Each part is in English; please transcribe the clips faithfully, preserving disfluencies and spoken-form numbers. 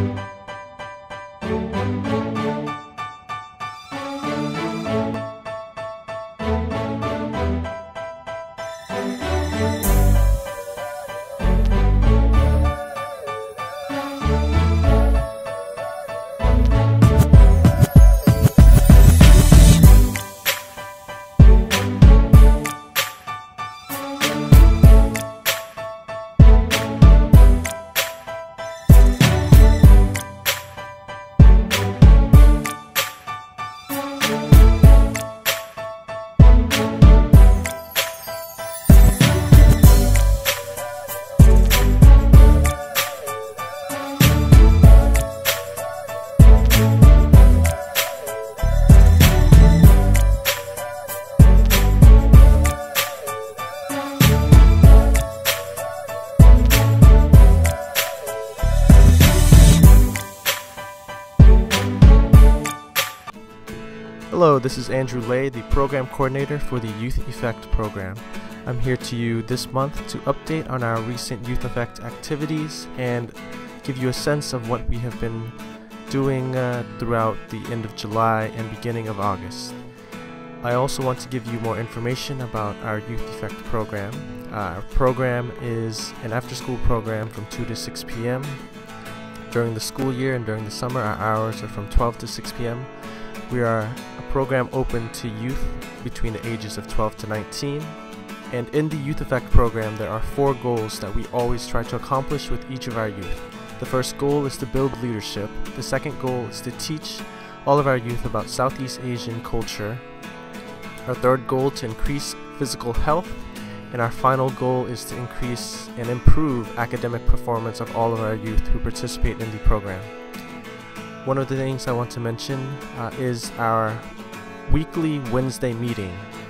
Hello, this is Andrew Lay, the Program Coordinator for the Youth Effect Program. I'm here to you this month to update on our recent Youth Effect activities and give you a sense of what we have been doing uh, throughout the end of July and beginning of August. I also want to give you more information about our Youth Effect program. Uh, our program is an after-school program from two to six p m During the school year and during the summer, our hours are from twelve to six p m We are a program open to youth between the ages of twelve to nineteen. And in the Youth Effect program, there are four goals that we always try to accomplish with each of our youth. The first goal is to build leadership. The second goal is to teach all of our youth about Southeast Asian culture. Our third goal, to increase physical health. And our final goal is to increase and improve academic performance of all of our youth who participate in the program. One of the things I want to mention uh, is our weekly Wednesday meeting,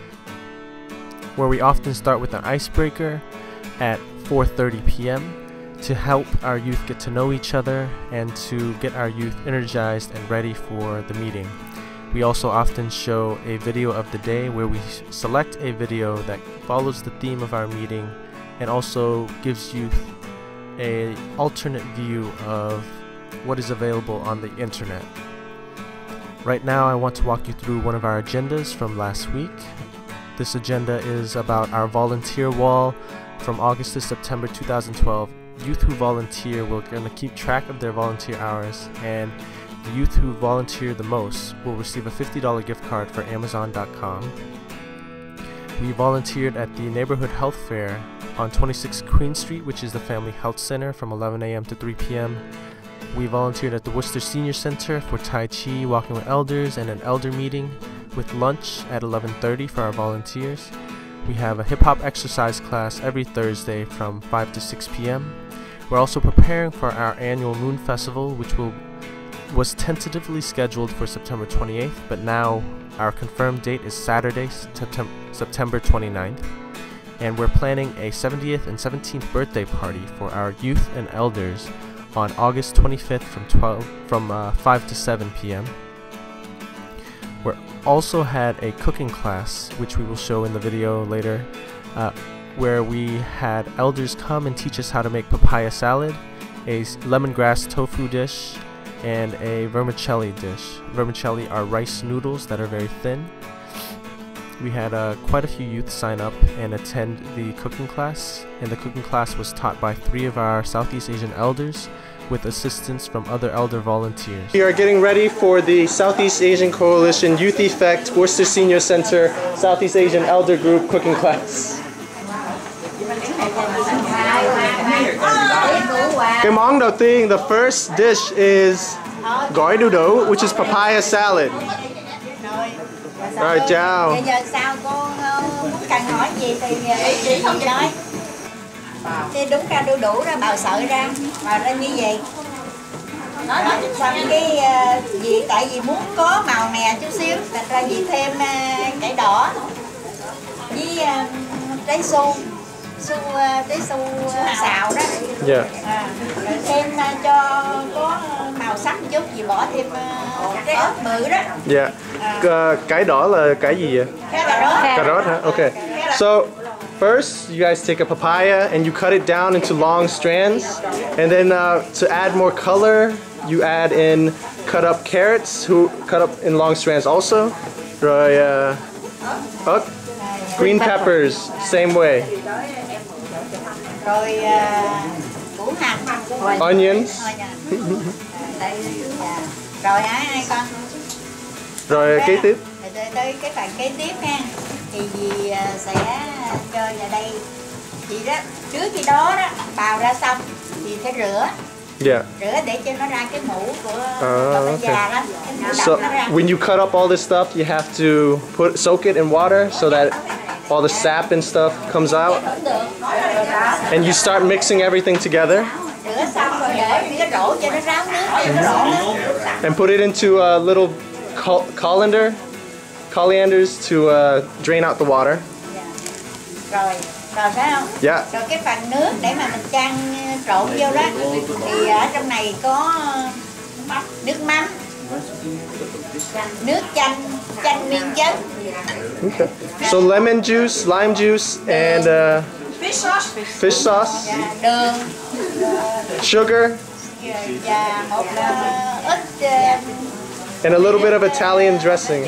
where we often start with an icebreaker at four thirty p m to help our youth get to know each other and to get our youth energized and ready for the meeting. We also often show a video of the day where we select a video that follows the theme of our meeting and also gives youth an alternate view of what is available on the internet. Right now I want to walk you through one of our agendas from last week. This agenda is about our volunteer wall from August to September two thousand twelve. Youth who volunteer, we're going to keep track of their volunteer hours, and the youth who volunteer the most will receive a fifty dollar gift card for Amazon dot com. We volunteered at the neighborhood health fair on twenty-six Queen Street, which is the Family Health Center, from eleven a m to three p m We volunteered at the Worcester Senior Center for Tai Chi, Walking with Elders, and an elder meeting, with lunch at eleven thirty for our volunteers. We have a hip-hop exercise class every Thursday from five to six p m We're also preparing for our annual Moon Festival, which will was tentatively scheduled for September twenty-eighth, but now our confirmed date is Saturday, September twenty-ninth. And we're planning a seventieth and seventeenth birthday party for our youth and elders on August twenty-fifth from twelve from uh, five to seven p m We also had a cooking class, which we will show in the video later, uh, where we had elders come and teach us how to make papaya salad, a lemongrass tofu dish, and a vermicelli dish. Vermicelli are rice noodles that are very thin. We had uh, quite a few youth sign up and attend the cooking class, and the cooking class was taught by three of our Southeast Asian elders with assistance from other elder volunteers. We are getting ready for the Southeast Asian Coalition Youth Effect Worcester Senior Center Southeast Asian Elder Group cooking class. Cái món đầu tiên, the first dish is gỏi đu đủ, which is papaya salad. Rồi, chào. Bây giờ sao cô muốn cần hỏi gì thì chị không nói. Thì đúng ra đu đủ ra bào sợi ra, bào ra như vậy. Nói nói xong cái uh, gì tại vì muốn có màu mè chút xíu, thành ra gì thêm uh, cải đỏ với uh, trái su, su uh, trái su uh, xào đó. Yeah. À, rồi thêm uh, cho có màu sắc một chút, gì bỏ thêm uh, trái ớt bự đó. Yeah. Uh, cái đỏ là cái gì vậy? Cà rốt. Cà rốt hả? Okay. So first, you guys take a papaya and you cut it down into long strands. And then uh, to add more color, you add in cut up carrots, who cut up in long strands also. Rồi, uh, oh, green peppers, same way. Rồi củ hành. Onions. Rồi hả hai con? Rồi kế tiếp. Rồi tới cái phần kế tiếp ha. Thì dì sẽ cho vào đây. Chị đó, trước khi đó đó, bào ra xong thì sẽ rửa. Yeah. Rửa để cho nó ra cái mũ của uh, okay. già lắm. So when you cut up all this stuff, you have to put soak it in water so that all the sap and stuff comes out. And you start mixing everything together. Rửa xong rồi để cái rổ cho nó ráo nước. And put it into a little colander, corianders to uh, drain out the water. Rồi, rồi phải không? Yeah. Rồi cái phần nước để mà mình chan trộn vô đó thì ở trong này có nước mắm, nước chanh, chanh nguyên chất. Okay. So lemon juice, lime juice, and uh, fish sauce, fish sauce, đường, sugar, và một ít and a little bit of Italian dressing.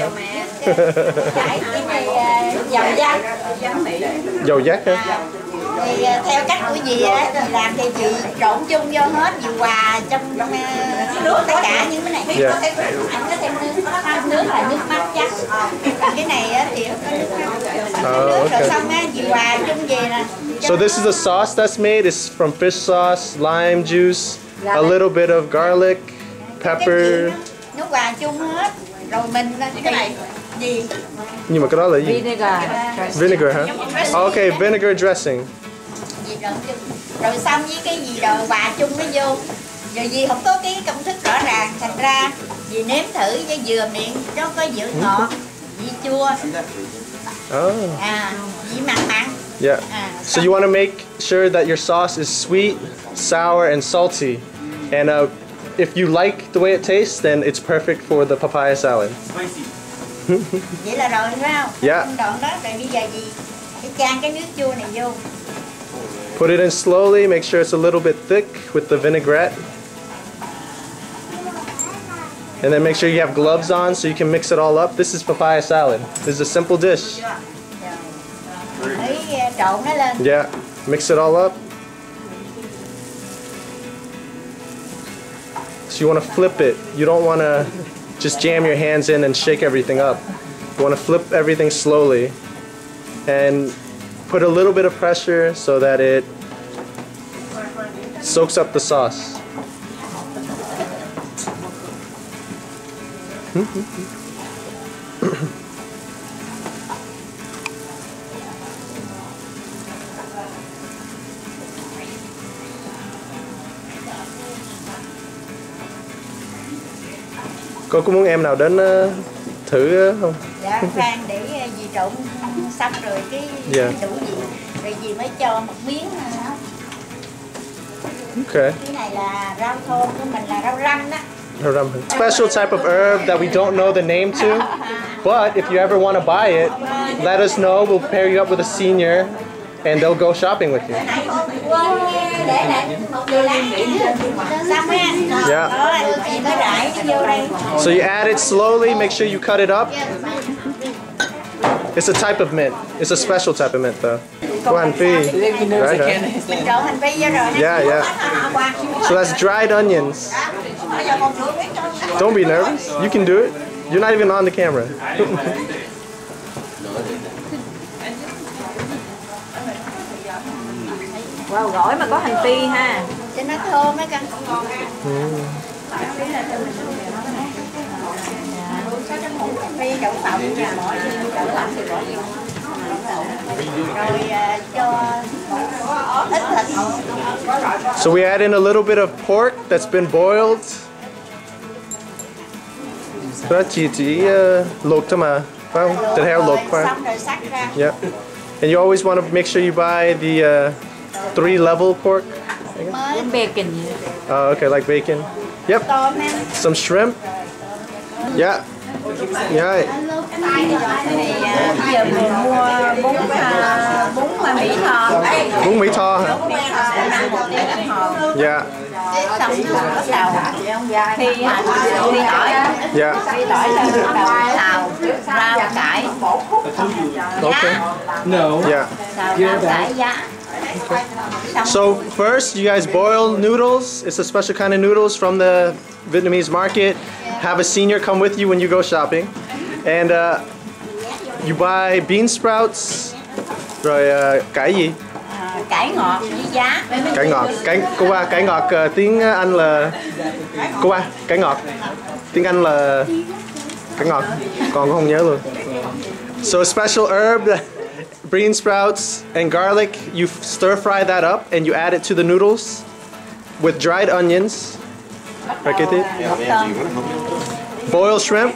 dầu dắt. Dầu dắt hả? Thì theo cách của dì á, thì làm thì chị trộn chung vô hết, dì hòa trong nước tất cả những cái này. Yeah. Anh có thêm nước, nước là nước mắm chắc. Còn cái này á thì có nước mắm. Oh, Nước okay. rồi xong á, dì hòa chung về nè. So this is the sauce that's made. It's from fish sauce, lime juice, a little bit of garlic, pepper. Nó hòa chung hết. Rồi mình cái này gì? Nhưng mà cái đó là gì? Vinegar. Vinegar hả? Okay, vinegar dressing. Rồi xong với cái gì rồi hòa chung nó vô. Rồi dì không có cái công thức rõ ràng, thành ra dì nếm thử với dừa miệng nó có dừa ngọt, vị chua. Oh. À, vị mặn mặn. Yeah. À, so you want to make sure that your sauce is sweet, sour, and salty. And uh, if you like the way it tastes, then it's perfect for the papaya salad. Vậy là rồi phải không? Yeah. Đoạn đó rồi bây giờ gì? Cái chan cái nước chua này vô. Put it in slowly, make sure it's a little bit thick with the vinaigrette. And then make sure you have gloves on so you can mix it all up. This is papaya salad. This is a simple dish. Mới trộn nó lên. Yeah, mix it all up. So you want to flip it. You don't want to just jam your hands in and shake everything up. You want to flip everything slowly and put a little bit of pressure so that it soaks up the sauce. Cô có muốn em nào đến uh, thử uh, không? Dạ, khoan để dì trộn xong rồi cái Yeah. đủ gì. Rồi dì mới cho một miếng nữa. Okay. Cái này là rau thơm của mình là rau răm đó. Special type of herb that we don't know the name to, but if you ever want to buy it, let us know. We'll pair you up with a senior, and they'll go shopping with you. Yeah. So you add it slowly. Make sure you cut it up. It's a type of mint. It's a special type of mint, though. Go ahead and feed. Right, huh? Yeah, yeah. So that's dried onions. Don't be nervous. You can do it. You're not even on the camera. Wow, gỏi mà có hành phi ha. Cho nó thơm á con. Phi đậu phộng nha, đậu phộng thì bỏ vô. Rồi cho ít thịt. So we add in a little bit of pork that's been boiled. Đó chỉ chỉ uh, luộc thôi mà, phải không? Thịt heo luộc phải. Xong rồi xắt ra. Yeah. And you always want to make sure you buy the uh, three level pork. Giống bacon vậy. Oh, okay, like bacon. Yep. Some shrimp. Yeah. Yeah. Thì à, bây giờ mình mua bún à, bún mà Mỹ Tho. Bún Mỹ Tho hả? Bún Mỹ Tho ăn một tiếng đồng hồ. Dạ. Xong bắt đầu khi phi tỏi. Dạ. Phi tỏi lên bắt đầu xào rau cải. Okay. No. Yeah. Xào rau cải giá. So first, you guys boil noodles. It's a special kind of noodles from the Vietnamese market. Have a senior come with you when you go shopping, and uh, you buy bean sprouts. Rồi uh, cải gì? À, cải ngọt với giá. Cải ngọt. Cải cô ba cải ngọt uh, tiếng Anh là cô ba cải ngọt. Tiếng Anh là cải ngọt. Còn không nhớ luôn. So special herb. Bean sprouts and garlic, you stir fry that up and you add it to the noodles with dried onions. Right, get it? Boiled shrimp,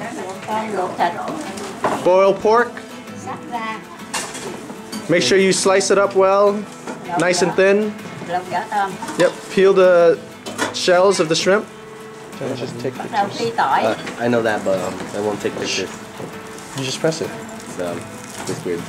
boiled pork. Make sure you slice it up well, nice and thin. Yep, peel the shells of the shrimp. Just take pictures. Uh, I know that, but um, I won't take pictures. You just press it. It's, um, it's weird.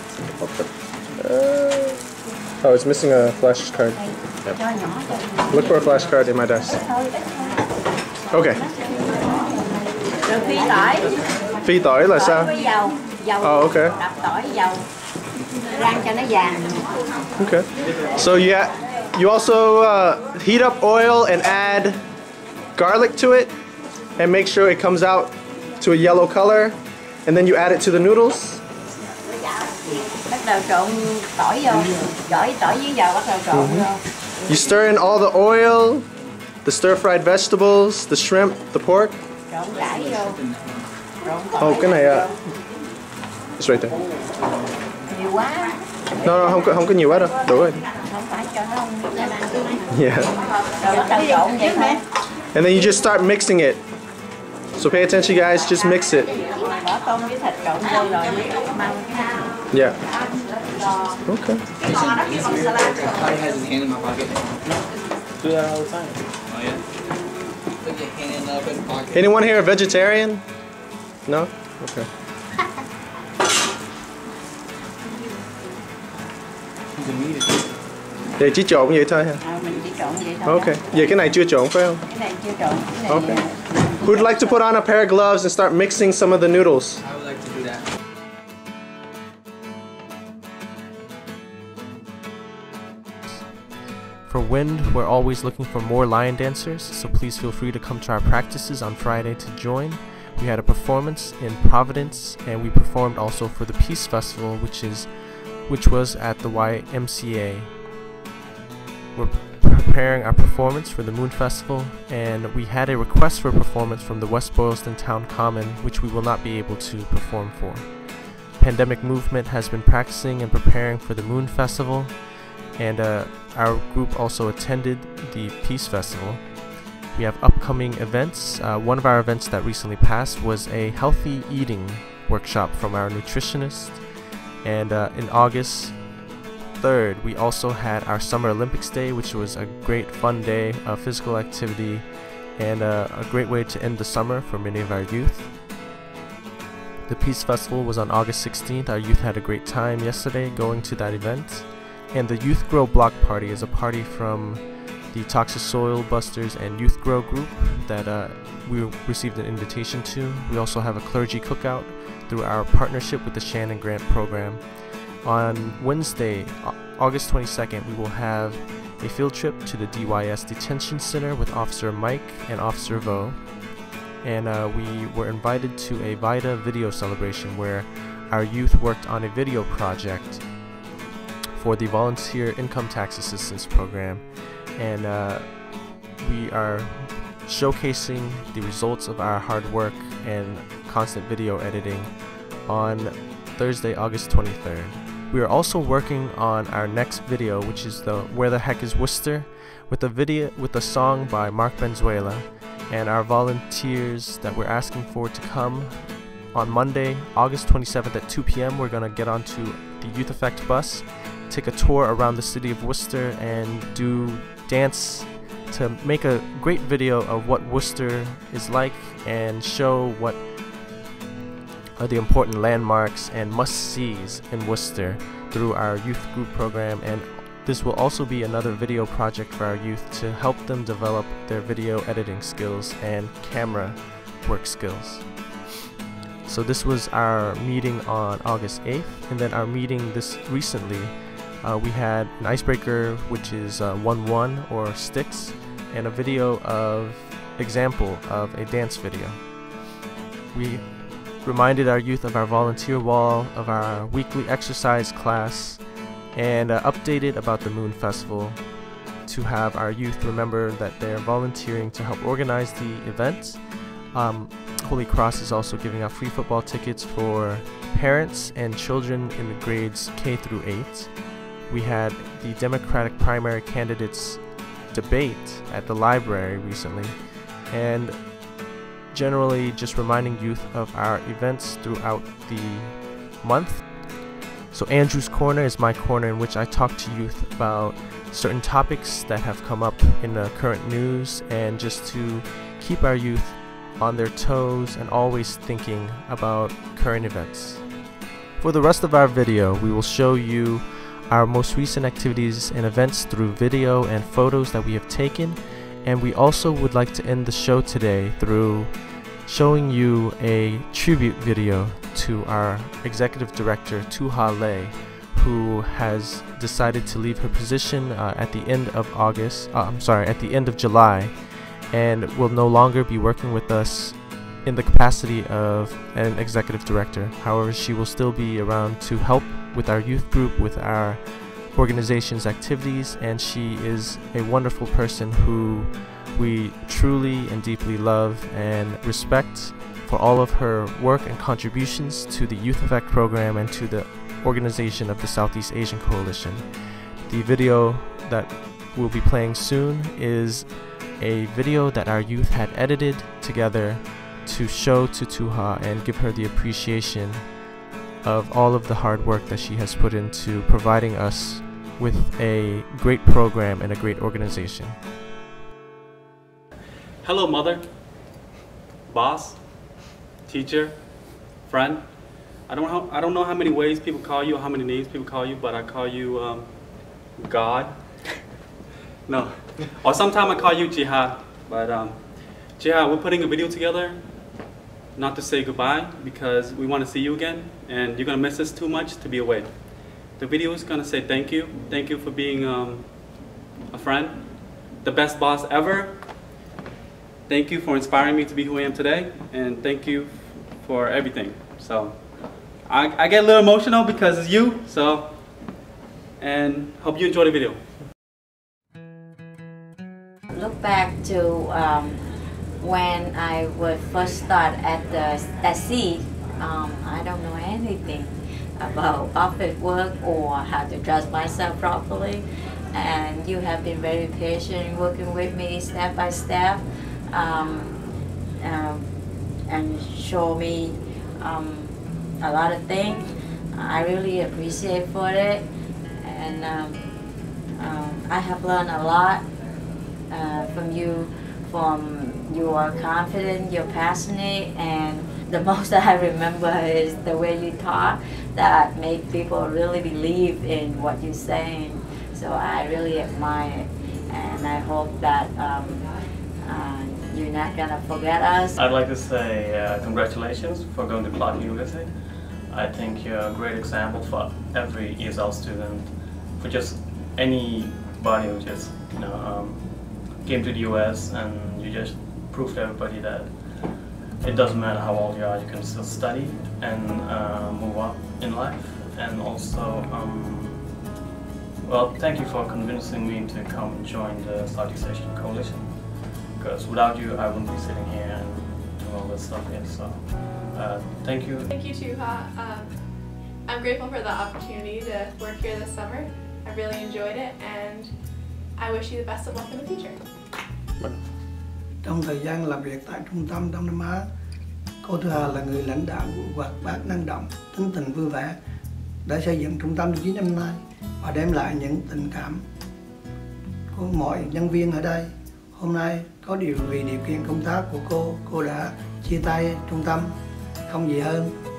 Uh, oh, it's missing a flashcard. Yep. Look for a flashcard in my desk. Okay. Rồi phi tỏi. Phi tỏi là sao? Với dầu, dầu. Oh, okay. Đập tỏi dầu. Rang cho nó vàng. Okay. So yeah, you also uh, heat up oil and add garlic to it, and make sure it comes out to a yellow color, and then you add it to the noodles. Bắt đầu trộn tỏi vô, gỏi tỏi với dầu bắt đầu trộn vô. You stir in all the oil, the stir-fried vegetables, the shrimp, the pork. Trộn cải vô. Trộn tỏi. Oh, cái này uh, it's right there. Nhiều quá. No, no, không có không có nhiều quá đâu, đủ rồi. Không phải cho nó không cho ăn. Yeah. Rồi bắt đầu trộn vậy thôi. And then you just start mixing it. So pay attention, guys. Just mix it. Bỏ tôm với thịt trộn vô rồi măng. Yeah. Okay. He has his hand in my pocket. Do that all the time. Oh yeah. Put your hand up in the pocket. Anyone here a vegetarian? No? Okay. Để chỉ trộn vậy thôi hả? À, mình chỉ trộn vậy thôi. Okay. Vậy cái này chưa trộn phải không? Cái này chưa trộn. Cái này Okay. Who'd like to put on a pair of gloves and start mixing some of the noodles? I would like to do that. For wind, we're always looking for more lion dancers, so please feel free to come to our practices on Friday to join. We had a performance in Providence, and we performed also for the Peace Festival, which is which was at the Y M C A. We're preparing our performance for the Moon Festival, and we had a request for a performance from the West Boylston Town Common, which we will not be able to perform for. Pandemic Movement has been practicing and preparing for the Moon Festival, and uh, our group also attended the Peace Festival. We have upcoming events. Uh, one of our events that recently passed was a healthy eating workshop from our nutritionist, and uh, in August third we also had our Summer Olympics Day, which was a great fun day of physical activity and uh, a great way to end the summer for many of our youth. The Peace Festival was on August sixteenth. Our youth had a great time yesterday going to that event. And the Youth Grow Block Party is a party from the Toxic Soil Busters and Youth Grow group that uh, we received an invitation to. We also have a clergy cookout through our partnership with the Shannon Grant program. On Wednesday, August twenty-second, we will have a field trip to the D Y S Detention Center with Officer Mike and Officer Vo. And uh, we were invited to a VAAW video celebration where our youth worked on a video project for the Volunteer Income Tax Assistance Program, and uh, we are showcasing the results of our hard work and constant video editing on Thursday, August twenty-third. We are also working on our next video, which is the Where the Heck is Worcester, with a video with a song by Mark Benzuela, and our volunteers that we're asking for to come on Monday, August twenty-seventh at two p m We're gonna get onto the Youth Effect bus, take a tour around the city of Worcester, and do dance to make a great video of what Worcester is like and show what uh, the important landmarks and must-sees in Worcester through our youth group program, and this will also be another video project for our youth to help them develop their video editing skills and camera work skills. So this was our meeting on August eighth, and then our meeting this recently, uh, we had an icebreaker, which is uh, one one or sticks, and a video of example of a dance video. We reminded our youth of our volunteer wall, of our weekly exercise class, and uh, updated about the Moon Festival to have our youth remember that they're volunteering to help organize the event. Um, Holy Cross is also giving out free football tickets for parents and children in the grades K through eight. We had the Democratic primary candidates debate at the library recently, and generally just reminding youth of our events throughout the month. So Andrew's Corner is my corner in which I talk to youth about certain topics that have come up in the current news, and just to keep our youth on their toes and always thinking about current events. For the rest of our video, we will show you our most recent activities and events through video and photos that we have taken, and we also would like to end the show today through showing you a tribute video to our executive director, Tuha Lei, who has decided to leave her position uh, at the end of August, uh, I'm sorry, at the end of July, and will no longer be working with us in the capacity of an executive director. However, she will still be around to help with our youth group, with our organization's activities, and she is a wonderful person who we truly and deeply love and respect for all of her work and contributions to the Youth Effect program and to the organization of the Southeast Asian Coalition. The video that we'll be playing soon is a video that our youth had edited together to show to Tuha and give her the appreciation of all of the hard work that she has put into providing us with a great program and a great organization. Hello, mother, boss, teacher, friend. I don't know, I don't know how many ways people call you, or how many names people call you, but I call you um, God. No, or sometimes I call you Jihad. But um, Jihad, we're putting a video together, not to say goodbye, because we want to see you again, and you're gonna miss us too much to be away. The video is gonna say thank you, thank you for being um, a friend, the best boss ever. Thank you for inspiring me to be who I am today, and thank you for everything. So I, I get a little emotional because it's you. So, and hope you enjoy the video. Look back to um, when I would first start at the at sea. Um, I don't know anything about office work or how to dress myself properly, and you have been very patient working with me step by step, um, um, and show me um, a lot of things. I really appreciate for it, and um, um, I have learned a lot uh, from you. From you are confident, you're passionate, and the most that I remember is the way you talk that make people really believe in what you're saying. So I really admire it, and I hope that um, uh, you're not gonna forget us. I'd like to say uh, congratulations for going to Clark University. I think you're a great example for every E S L student, for just anybody who just you know um, came to the U S, and you just proved to everybody that it doesn't matter how old you are, you can still study and uh, move up in life. And also, um, well, thank you for convincing me to come and join the Southeast Asian Coalition, because without you I wouldn't be sitting here and doing all this stuff here. So uh, thank you. Thank you too, Ha. Um, I'm grateful for the opportunity to work here this summer. I really enjoyed it, and I wish you the best of luck in the future. Trong thời gian làm việc tại trung tâm Đông Nam Á, cô Thu Hà là người lãnh đạo hoạt bát, năng động, tính tình vui vẻ, đã xây dựng trung tâm chín năm nay và đem lại những tình cảm của mọi nhân viên ở đây. Hôm nay có điều vì điều kiện công tác của cô, cô đã chia tay trung tâm, không gì hơn.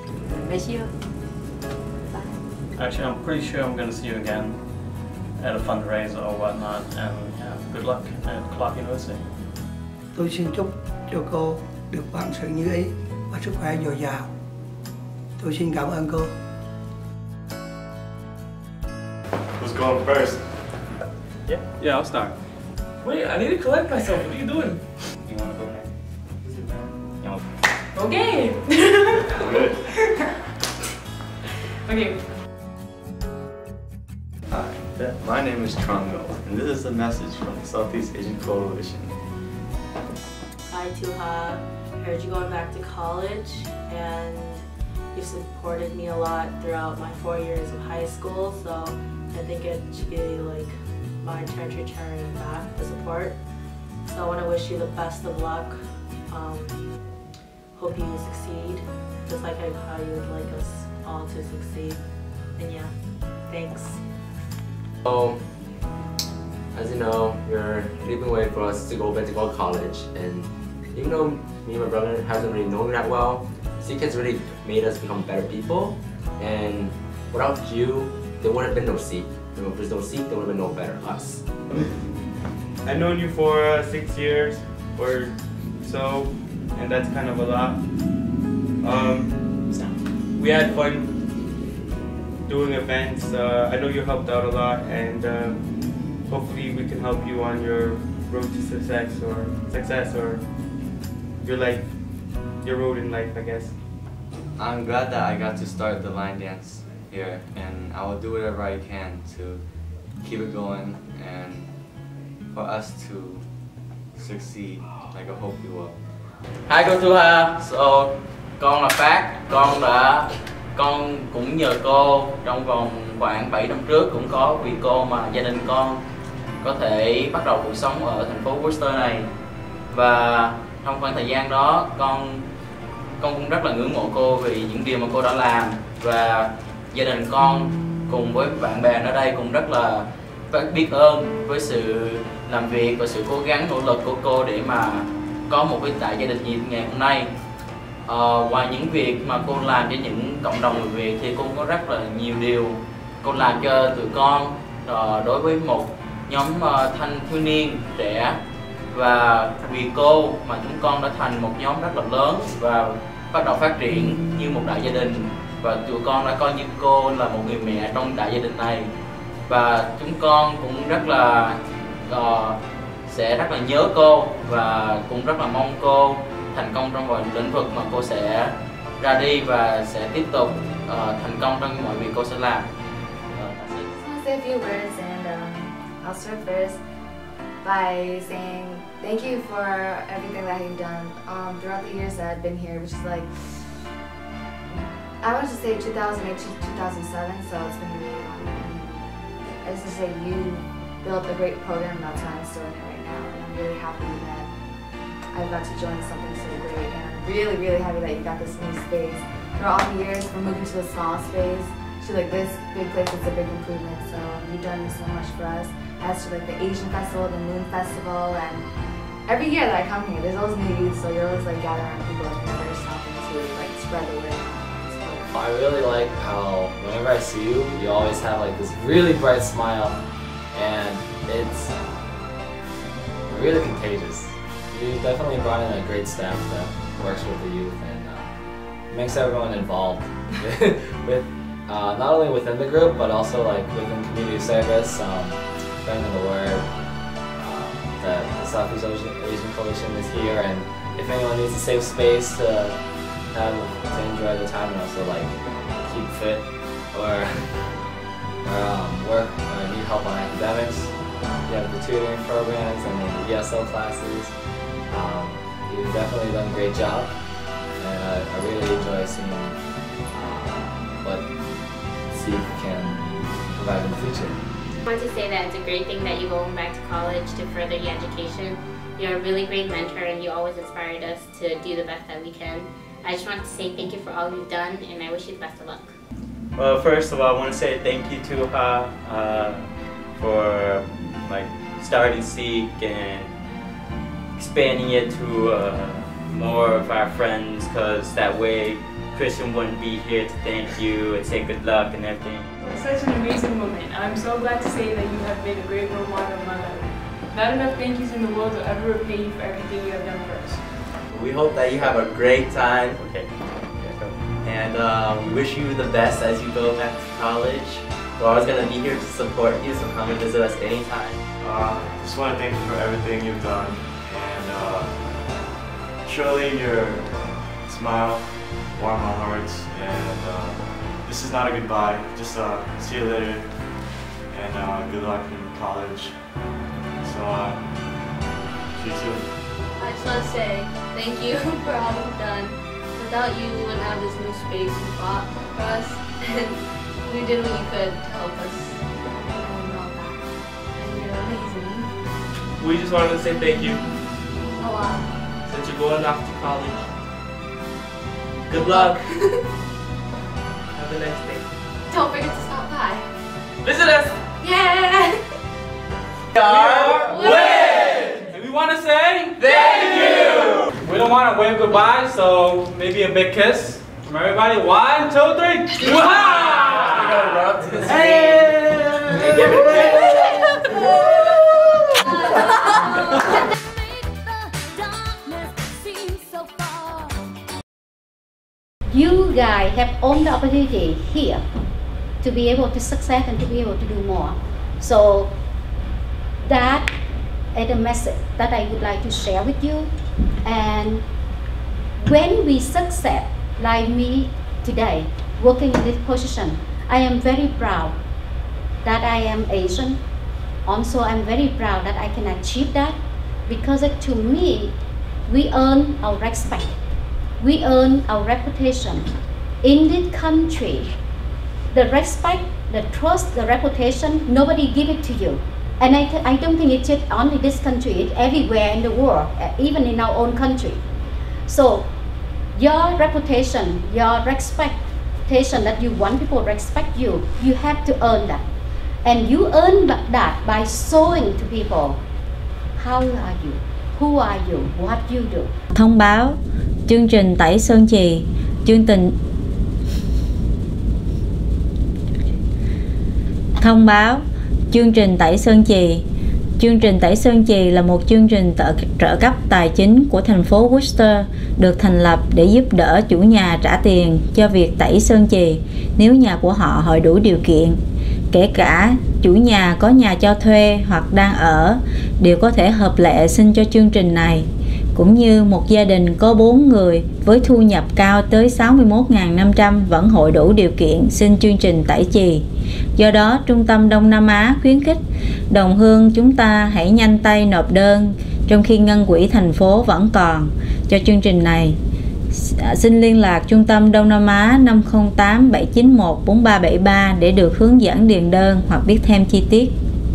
Miss you. Bye. Actually, I'm pretty sure I'm going to see you again at a fundraiser or whatnot, and yeah, good luck at Clark University. Tôi xin chúc cho cô được vạn sự như ý và sức khỏe dồi dào. Tôi xin cảm ơn cô. Who's going first? Yeah, yeah, I'll start. Wait, I need to collect myself. What are you doing? You want to go next? Okay. Good. Okay. Hi, my name is Trongo, and this is a message from the Southeast Asian Coalition. Hi Tuha, heard you going back to college, and you supported me a lot throughout my four years of high school, so I think it should be like my turn to return back the support. So I want to wish you the best of luck. Um, hope you succeed, just like how you would like us all to succeed. And yeah, thanks. So, as you know, you're leaving way for us to go back to go to college, and even though me and my brother hasn't really known you that well, C Kids really made us become better people, and without you, there would have been no Seek. If there's no Seek, there would have been no better us. I've known you for uh, six years or so, and that's kind of a lot. Um, we had fun doing events. Uh, I know you helped out a lot, and uh, hopefully we can help you on your road to success or success or your life, your road in life, I guess. I'm glad that I got to start the line dance here, and I will do whatever I can to keep it going and for us to succeed like I hope we will. Hi cô Tuha, so con là Phát, con đã con cũng nhờ cô trong vòng khoảng bảy năm trước cũng có vì cô mà gia đình con có thể bắt đầu cuộc sống ở thành phố Worcester này, và trong khoảng thời gian đó con con cũng rất là ngưỡng mộ cô vì những điều mà cô đã làm, và gia đình con cùng với bạn bè ở đây cũng rất là biết ơn với sự làm việc và sự cố gắng nỗ lực của cô để mà có một cái đại gia đình như ngày hôm nay. Ờ, ngoài những việc mà cô làm cho những cộng đồng người Việt thì cô có rất là nhiều điều cô làm cho tụi con. Ờ, đối với một nhóm uh, thanh thiếu niên trẻ, và vì cô mà chúng con đã thành một nhóm rất là lớn và bắt đầu phát triển như một đại gia đình, và tụi con đã coi như cô là một người mẹ trong đại gia đình này, và chúng con cũng rất là uh, sẽ rất là nhớ cô và cũng rất là mong cô thành công trong mọi lĩnh vực mà cô sẽ ra đi và sẽ tiếp tục uh, thành công trong mọi việc cô sẽ làm. I just want to say a few words, and um, I'll start first by saying thank you for everything that you've done um, throughout the years that I've been here, which is like, I want to say two thousand eight to two thousand seven, so it's been really long. And I just want to say you built a great program, and that's why I'm still in it right now, and I'm really happy that I got to join something so great, and I'm really, really happy that you got this new space. Throughout all the years, from moving to a small space to like this big place, it's a big improvement, so you've done so much for us. As to like the Asian Festival, the Moon Festival, and every year that I come here, there's always new youth, so you're always like gathering around people and you're stopping to like spread the word. I really like how whenever I see you, you always have like this really bright smile, and it's really contagious. You definitely brought in a great staff that works with the youth and uh, makes everyone involved with uh, not only within the group but also like within community service, um, spreading the word. Uh, that the Southeast Asian, Asian Coalition is here, and if anyone needs a safe space to have to enjoy the time and also like keep fit or or um, work or need help on academics, you have the tutoring programs and the E S L classes. Um, you've definitely done a great job, and I, I really enjoy seeing uh, what Seek can provide in the future. I want to say that it's a great thing that you're going back to college to further your education. You're a really great mentor, and you always inspired us to do the best that we can. I just want to say thank you for all you've done, and I wish you the best of luck. Well, first of all, I want to say thank you to Ha uh, for like starting Seek and expanding it to uh, more of our friends, because that way Christian wouldn't be here to thank you and say good luck and everything. It's such an amazing moment. I'm so glad to say that you have been a great role model in my life. Not enough thank yous in the world will ever repay you for everything you have done for us. We hope that you have a great time. Okay. And uh, we wish you the best as you go back to college. We're always going to be here to support you, so come and visit us anytime. Uh, just want to thank you for everything you've done. And uh, surely your smile warmed my heart. And uh, this is not a goodbye. Just uh, see you later. And uh, good luck in college. So, uh, see you soon. I just want to say thank you for all you've done. Without you, we wouldn't have this new space you bought for us. And you did what you could to help us. And all that. And you're amazing. We just wanted to say thank you. A lot. Since you're going off to college. Good luck. Have a nice day. Don't forget to stop by. Visit us! Yeah! We are WIN! And we want to say thank you! We don't want to wave goodbye, so maybe a big kiss from everybody. One, two, three. Wow! We're going to run up to the screen. Hey! And give it a kiss. You guys have all the opportunity here to be able to succeed and to be able to do more. So that is a message that I would like to share with you. And when we succeed, like me today, working in this position, I am very proud that I am Asian. Also, I'm very proud that I can achieve that, because to me, we earn our respect. We earn our reputation. In this country, the respect, the trust, the reputation, nobody give it to you. And I, I don't think it's just only this country, it's everywhere in the world, even in our own country. So your reputation, your expectation that you want people to respect you, you have to earn that. And you earn that by showing to people, how are you, who are you, what you do. Thông báo chương trình Tẩy Sơn Chì, chương trình Thông báo chương trình Tẩy Sơn Chì. Chương trình Tẩy Sơn Chì là một chương trình trợ, trợ cấp tài chính của thành phố Worcester, được thành lập để giúp đỡ chủ nhà trả tiền cho việc tẩy sơn chì nếu nhà của họ hội đủ điều kiện. Kể cả chủ nhà có nhà cho thuê hoặc đang ở đều có thể hợp lệ xin cho chương trình này, cũng như một gia đình có bốn người với thu nhập cao tới sáu mươi mốt nghìn năm trăm vẫn hội đủ điều kiện xin chương trình tẩy chì. Do đó, Trung tâm Đông Nam Á khuyến khích đồng hương chúng ta hãy nhanh tay nộp đơn trong khi ngân quỹ thành phố vẫn còn cho chương trình này. Xin liên lạc Trung tâm Đông Nam Á năm không tám bảy chín một bốn ba bảy ba để được hướng dẫn điền đơn hoặc biết thêm chi tiết.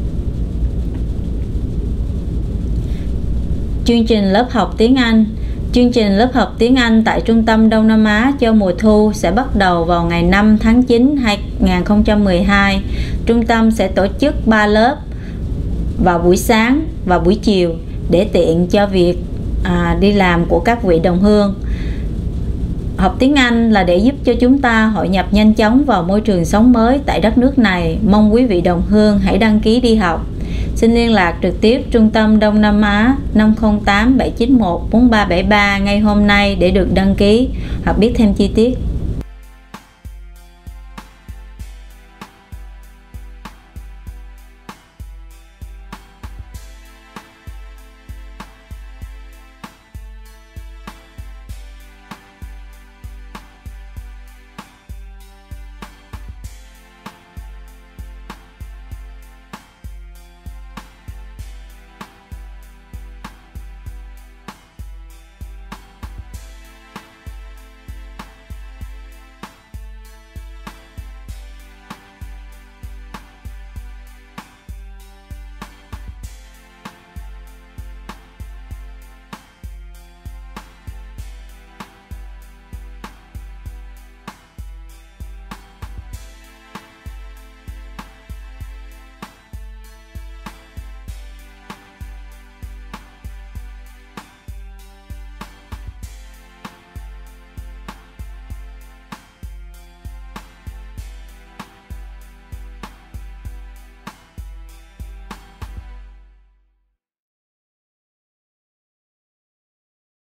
Chương trình lớp học tiếng Anh. Chương trình lớp học tiếng Anh tại Trung tâm Đông Nam Á cho mùa thu sẽ bắt đầu vào ngày năm tháng chín năm hai nghìn không trăm mười hai. Trung tâm sẽ tổ chức ba lớp vào buổi sáng và buổi chiều để tiện cho việc à, đi làm của các vị đồng hương. Học tiếng Anh là để giúp cho chúng ta hội nhập nhanh chóng vào môi trường sống mới tại đất nước này. Mong quý vị đồng hương hãy đăng ký đi học. Xin liên lạc trực tiếp Trung tâm Đông Nam Á năm không tám bảy chín một bốn ba bảy ba ngay hôm nay để được đăng ký hoặc biết thêm chi tiết.